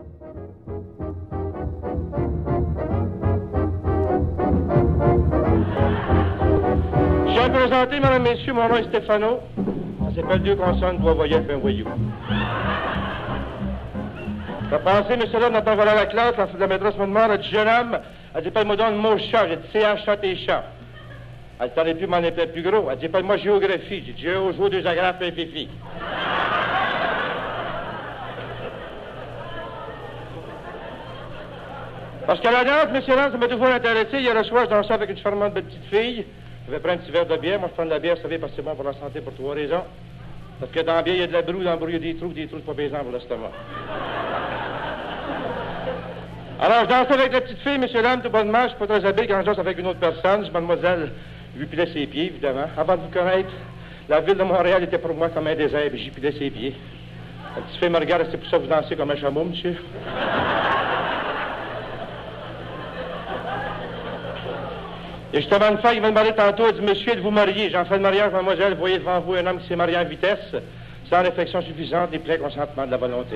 Je vais me présenter, mesdames, messieurs, mon nom est Stéphano. Ça s'appelle deux consonnes, trois voyelles, puis un voyou. T'as pensé, monsieur l'homme, dans voilà la classe, la maîtresse me demande, elle dit, jeune homme, elle dit, paye-moi donc le mot chat. J'ai dit, C-H-A-T-Chat. Elle dit, t'en es plus, m'en est peut-être plus gros. Elle dit, paye-moi géographie. J'ai dit, géo, deux agrafes, un fifi. Parce qu'à la danse, monsieur l'homme, ça m'a toujours intéressé. Hier le soir, je dansais avec une charmante petite fille. Je vais prendre un petit verre de bière. Moi, je prends de la bière, vous savez, parce que c'est bon pour la santé pour trois raisons. Parce que dans la bière, il y a de la broue, dans la broue, il y a des trous, c'est pas plaisant pour l'estomac. Alors, je dansais avec la petite fille, monsieur l'homme, tout bonnement, je suis pas très habile quand je danse avec une autre personne. Je mademoiselle, lui pilais ses pieds, évidemment. Avant de vous connaître, la ville de Montréal était pour moi comme un désert, puis j'y pilais ses pieds. La petite fille me regarde, c'est pour ça que vous dansez comme un chameau, monsieur. Et justement, une femme qui m'a demandé tantôt, elle dit, monsieur, êtes-vous marié? J'en fais le mariage, mademoiselle, vous voyez devant vous un homme qui s'est marié en vitesse, sans réflexion suffisante et plein consentement de la volonté.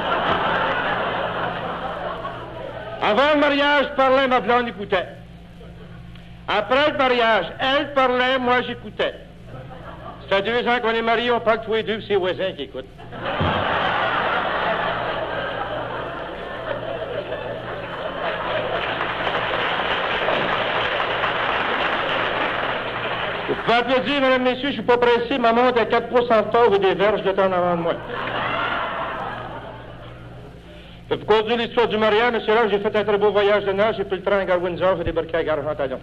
Avant le mariage, je parlais, ma blonde écoutait. Après le mariage, elle parlait, moi j'écoutais. Ça fait 2 ans qu'on est mariés, on parle tous les deux, c'est les voisins qui écoutent. Vous pouvez applaudir, mesdames, messieurs, je suis pas pressé, ma montre à 4 pouces en retard et des verges de temps en avant de moi. Pour continuer l'histoire du mariage, monsieur là, j'ai fait un très beau voyage de noces, j'ai pris le train à gare Windsor, j'ai débarqué à gare Jean-Talon.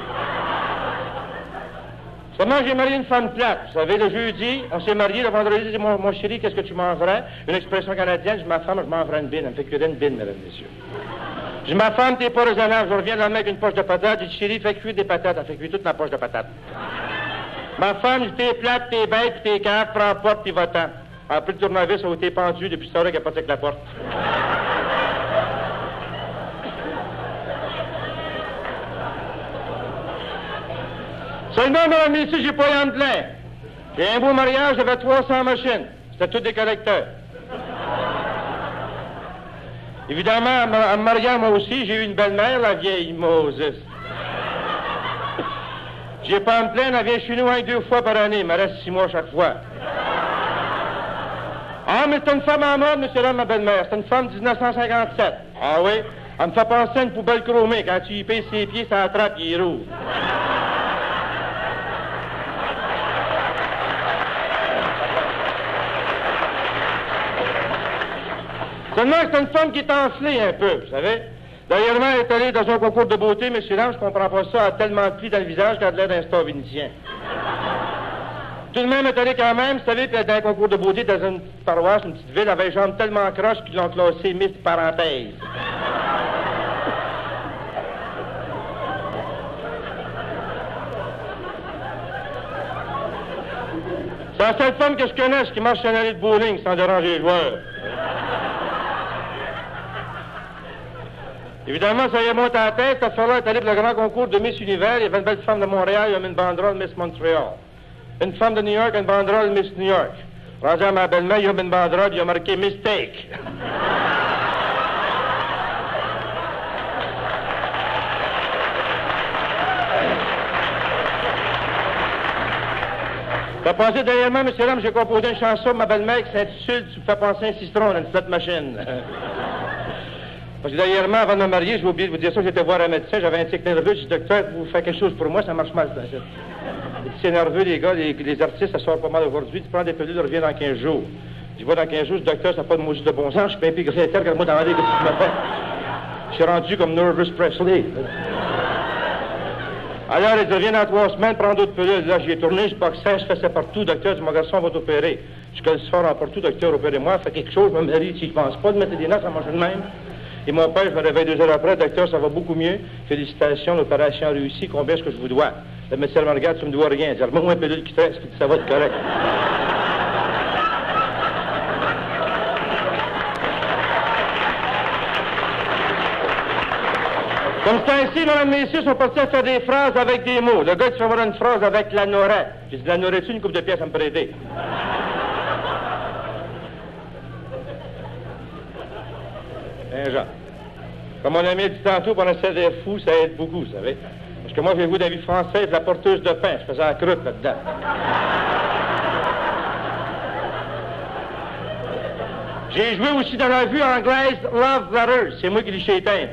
Seulement, j'ai marié une femme plate. Vous savez, le jeudi, on s'est mariés, le vendredi, j'ai dit, mon chéri, qu'est-ce que tu mangerais? Une expression canadienne, je dis, ma femme, je m'en ferais une bine. Elle me fait cuire une bine, mesdames, messieurs. Je dis, ma femme, t'es pas raisonnable. Je reviens dans le mec avec une poche de patates. J'ai dit, chéri, fais cuire des patates. Elle fait cuire toute ma poche de patates. Ma femme, je dis, t'es plate, t'es bête, t'es cave, prends porte, puis va-t'en. Après le tournevis, ça a été pendu depuis ce temps-là qu'elle a pas avec la porte. Seulement, mesdames et messieurs, j'ai pas eu en plein. J'ai un beau mariage, j'avais 300 machines. C'était tous des collecteurs. Évidemment, en me mariant, moi aussi, j'ai eu une belle-mère, la vieille Moses. J'ai pas à me plaindre, elle vient chez nous 1 ou 2 fois par année, il me reste 6 mois chaque fois. Ah, mais c'est une femme en mode, monsieur là, ma belle-mère. C'est une femme de 1957. Ah oui? Elle me fait penser à une poubelle chromée. Quand tu y payes ses pieds, ça attrape, il est roux. Seulement, c'est une femme qui est enflée un peu, vous savez. D'ailleurs, elle est allée dans un concours de beauté, monsieur là, je comprends pas ça, elle a tellement pris dans le visage qu'elle a l'air d'un star vénitien. Tout de même est allé quand même, vous savez, puis dans un concours de beauté dans une petite paroisse, une petite ville, elle avait les jambes tellement croches qu'ils l'ont classé Miss Parenthèse. C'est la seule femme que je connaisse qui marche sur une allée de bowling sans déranger les joueurs. Évidemment, ça y est monté à la tête, cette fois-là est allée pour le grand concours de Miss Univers, il y avait une belle femme de Montréal, il y avait une banderole Miss Montréal. Une femme de New York, une banderole Miss New York. Rendu à ma belle-mère, il y a une banderole, il y a marqué Mistake. T'as pensé dernièrement, monsieur l'homme, j'ai composé une chanson de ma belle-mère qui s'intitule « Tu me fais penser à un citron dans une flotte machine ». Parce que dernièrement, avant de me marier, j'ai oublié de vous dire ça, j'étais voir un médecin, j'avais un tic nerveux, j'ai dit « Docteur, vous faites quelque chose pour moi, ça marche mal. » C'est nerveux, les gars, les artistes, ça sort pas mal aujourd'hui. Tu prends des pilules, reviens dans 15 jours. Je vois dans 15 jours, le docteur, ça n'a pas de maudit de bon sens, je suis pas impigré à terre, regarde-moi dans la vie, qu'est-ce que tu me fais? Je suis rendu comme Nervous Presley. Alors, il dit, reviens dans 3 semaines, prends d'autres pilules. Là, j'y ai tourné, je boxe, je fais ça partout, docteur, mon garçon va t'opérer. Je suis le soir en partout, docteur, opérez-moi, fais quelque chose, je me marie, si je pense pas de mettre des notes, ça marche de même. Et mon père, je me réveille 2 heures après, docteur, ça va beaucoup mieux. Félicitations, l'opération réussie, combien est-ce que je vous dois? Le médecin me regarde, tu me dois rien. Il dit, remonte-moi un pilule qui te reste, ça va être correct. Comme c'est ainsi, mesdames et messieurs, sont partis à faire des phrases avec des mots. Le gars, tu vas avoir une phrase avec la norette. J'ai dit, la norette-tu, une coupe de pièces à me prêter? Saint-Jean. Comme mon ami a dit tantôt, pour un salaire fou, ça aide beaucoup, vous savez. Parce que moi, j'ai vu dans la vie française la porteuse de pain. Je faisais la croûte là-dedans. J'ai joué aussi dans la revue anglaise Love Letters. C'est moi qui l'ai chez Éteinte.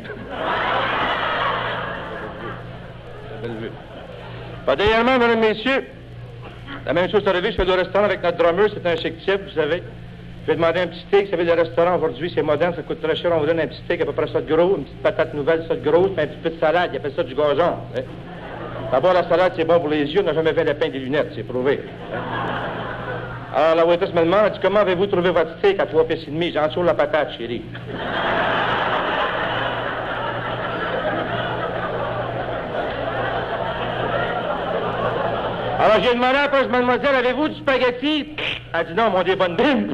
Dernièrement, mesdames, messieurs, la même chose est arrivée. Je fais le restaurant avec notre drummer. C'est un chic type, vous savez. Je vais demander un petit steak. Vous savez, le restaurant aujourd'hui, c'est moderne. Ça coûte très cher. On vous donne un petit steak à peu près ça de gros, une petite patate nouvelle, ça de grosse, puis un petit peu de salade. Ils appellent ça du gazon. Hein? D'abord, la salade, c'est bon pour les yeux. On n'a jamais fait le pain des lunettes. C'est prouvé. Hein? Alors, la waitress me demande, elle dit, comment avez-vous trouvé votre steak à 3,5 pièces? J'en sur la patate, chérie. Alors, j'ai demandé à la mademoiselle, avez-vous du spaghetti? Elle dit, non, mon des bonnes bimes.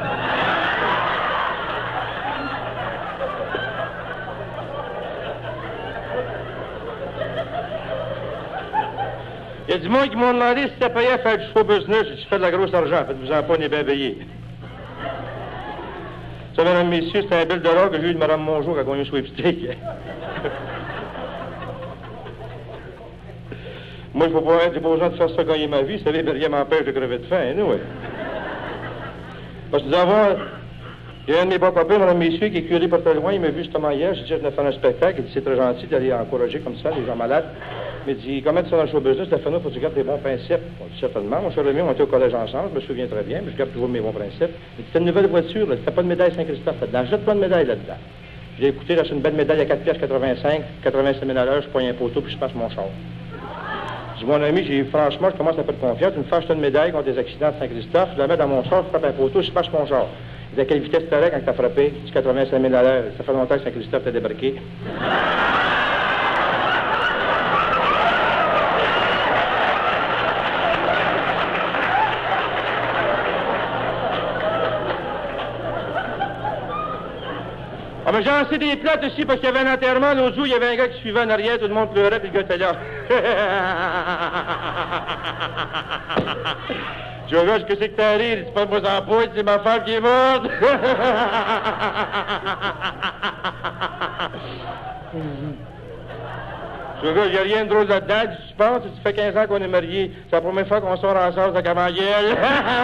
Il y a du monde qui m'ont demandé si c'était payé à faire du show business. J'ai dit, je fais de la grosse argent. Faites-vous-en pas, on est bien payé. Ça, mesdames, messieurs, c'est un bel dollar que j'ai eu de Mme Mongeau qui a gagné un sweepstake. Moi, je ne vais pas être besoin de faire ça gagner ma vie. Vous savez, rien m'empêche de crever de faim, nous, Parce que nous avons... Il y a un de mes bons copains, mesdames, messieurs, qui est curé pas très loin. Il m'a vu justement hier. J'ai dit, je venais faire un spectacle. Il dit, c'est très gentil d'aller encourager comme ça les gens malades. Mais il dit, comment tu fais dans le show business, Stéphano, faut que tu gardes des bons principes. On dit, certainement. Mon cher ami, on était au collège ensemble. Je me souviens très bien, mais je garde toujours mes bons principes. Il dit, c'est une nouvelle voiture, là. C'était pas de médaille Saint-Christophe là-dedans. Jette pas de médaille là-dedans. J'ai écouté, là, c'est une belle médaille à 4 pièces 85, 85 000 à l'heure. Je pogne un poteau, puis je passe mon char. Je dis, mon ami, franchement, je commence à faire de confiance. Une fois, je te une médaille contre des accidents de Saint-Christophe. Je la mets dans mon char, je frappe un poteau, je passe mon char. Il dit, à quelle vitesse tu allais quand t'as frappé? Je dis, 85 000 à l'heure. Ça fait longtemps que Saint-Christophe t'a débarqué. Ah, mais j'ai lancé des plates aussi parce qu'il y avait un enterrement. L'autre jour, il y avait un gars qui suivait en arrière, tout le monde pleurait, puis le gars était là. Je dis, qu'est-ce que t'as rire? Il dit, pas de moi en pointe, c'est ma femme qui est morte. Je dis, il n'y a rien de drôle là-dedans. Tu penses, ça fait 15 ans qu'on est mariés. C'est la première fois qu'on sort ensemble avec la gueule.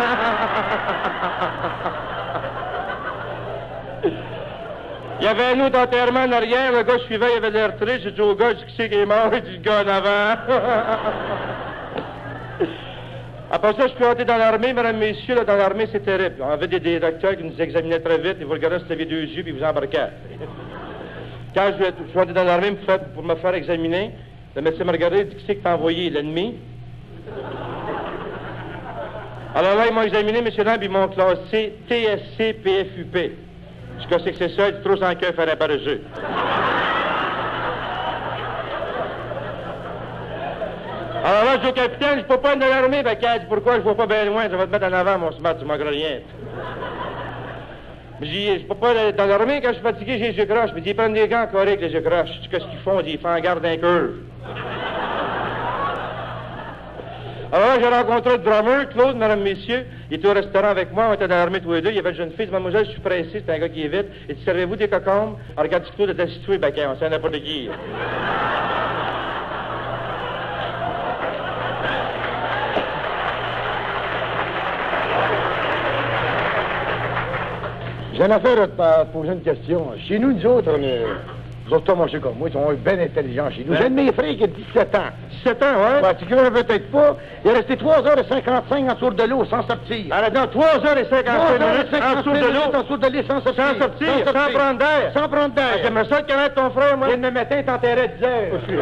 Il y avait un autre enterrement en arrière, le gars suivait, il avait l'air triste. J'ai dit au gars, qui c'est qui est mort? Il dit, le gars en avant. Après ça, je suis entré dans l'armée, mesdames, messieurs, là, dans l'armée, c'est terrible. On avait des docteurs qui nous examinaient très vite, ils vous regardaient si vous aviez 2 yeux, puis ils vous embarquaient. Quand je suis entré dans l'armée pour me faire examiner, le médecin m'a regardé, il dit, qui c'est que t'as envoyé? L'ennemi? Alors là, ils m'ont examiné, messieurs, dames, ils m'ont classé TSC PFUP. Je sais que c'est ça, il dit trop sans cœur faire un paresseux. Alors là, je dis au capitaine, je peux pas être dans l'armée, ben, il dit, pourquoi je vois pas bien loin, je vais te mettre en avant, mon smart, tu manqueras rien. Mais je dis, je peux pas être dans l'armée, quand je suis fatigué, j'ai les yeux croches. Mais ils prennent des gants carrés avec les yeux croches. Je dis, qu'est-ce qu'ils font? Ils font en garde d'un curve. Alors là, j'ai rencontré le drummer, Claude, mesdames, messieurs. Il était au restaurant avec moi, on était dans l'armée tous les deux. Il y avait une jeune fille, il dit, mademoiselle, je suis pressé, c'est un gars qui est vite. Il dit, servez-vous des cocombes? Alors, regarde, Claude était situé, ben, on sait n'importe qui. J'ai une affaire à te poser une question. Chez nous, nous autres, vous autres, mangez comme moi, ils sont bien intelligents chez nous. J'ai un de mes frères qui a 17 ans. 17 ans, ouais? Ouais, tu ne peut-être pas. Il est resté 3h55 en dessous de l'eau sans sortir. Alors, non, 3h55 minutes en dessous de l'eau. En dessous de l'eau sans sortir. Sans sortir, sans prendre d'air. Sans prendre d'air. J'aimerais ça te connaître ton frère, moi. Il me matin, t'enterrais à 10 heures.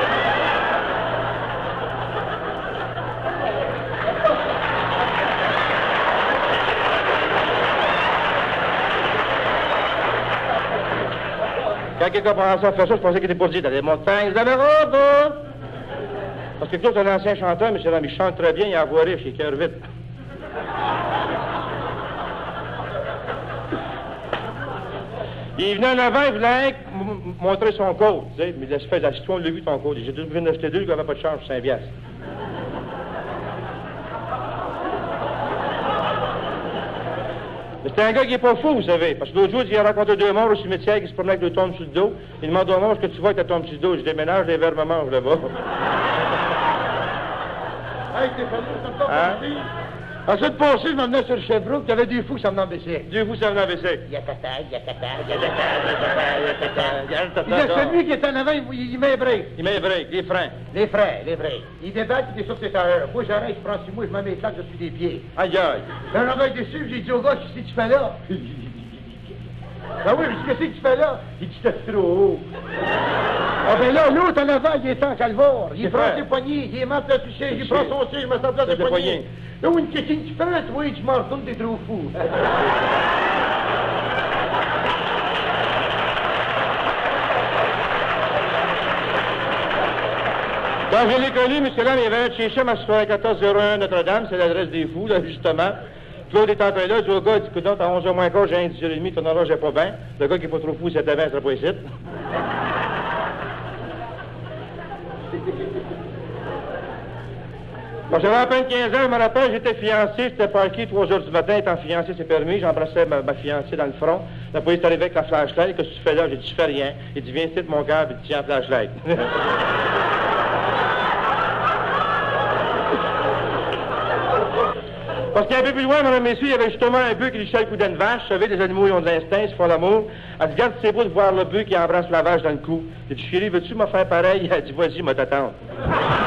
Quand quelqu'un commençait à faire ça, je pensais qu'il était pour dire, dans les montagnes, vous avez robot! Parce que Claude, c'est un ancien chanteur, mais il chante très bien, il a la voix riche, il cœur vite. Il venait en avant, il voulait montrer son code, tu sais, mais il se fait la citron, on l'a vu ton code. J'ai dû venir acheter 2, il n'avait pas de change, 5 piastres. C'est un gars qui est pas fou, vous savez. Parce que l'autre jour, il a rencontré 2 morts au cimetière qui se promenaient avec le tombe sur le dos. Il demande au mort ce que tu vois avec ta tombe sur le dos. Je déménage, les vers me mangent là-bas. Hey, Stéphane, ça me tombe ici. En cette passée, je m'emmenais sur Sherbrooke, il y avait 2 fous qui s'en venaient en baisser. 2 fous, ça venait à baisser. Yakata. Il y a celui qui est en avant, il met les breaks. Il met les breaks, les freins. Les freins. Il déballe, il est sur ses tailleurs. Moi, j'arrête, je prends sur moi, je me mets les claques dessus des pieds. Aïe, aïe. Un envers dessus, j'ai dit au gars, qu'est-ce que tu fais là? Ben oui, mais qu'est-ce que tu fais là? Il dit, c'est trop haut. Ah ben là, l'autre en avant, il est en calvaire. Il prend ses poignets, il monte le toucher, il prend son siège, il met sa place de poignets. Là, où qu'est-ce que tu fais, toi? Je m'en retourne, t'es trop fou. Quand je l'ai connu, M. Lam, il avait un chez Chem à 7401 Notre-Dame, c'est l'adresse des fous, là, justement. Claude est entré là, il dit au gars, écoute, à 11h moins quart, j'ai un 10h30, ton horloge n'est pas bien. Le gars qui est pas trop fou, c'est demain, il sera pas ici. Bon, j'avais à peine 15 ans, je me rappelle, j'étais fiancé, j'étais parqué 3 heures du matin, étant fiancé, c'est permis, j'embrassais ma fiancée dans le front. La police est arrivée avec la flashlight, qu'est-ce que tu fais là? J'ai dit, je fais rien. Il dit, viens ici, mon gars, puis tiens la flashlight. Parce qu'un peu plus loin, madame, messieurs, il y avait justement un bœuf qui lichait le cou d'une vache. Vous savez, les animaux, ils ont de l'instinct, ils se font l'amour. Elle dit, regarde, c'est beau de voir le bœuf qui embrasse la vache dans le cou. J'ai dit, chérie, veux-tu me faire pareil? Elle dit, vas-y, moi t'attends.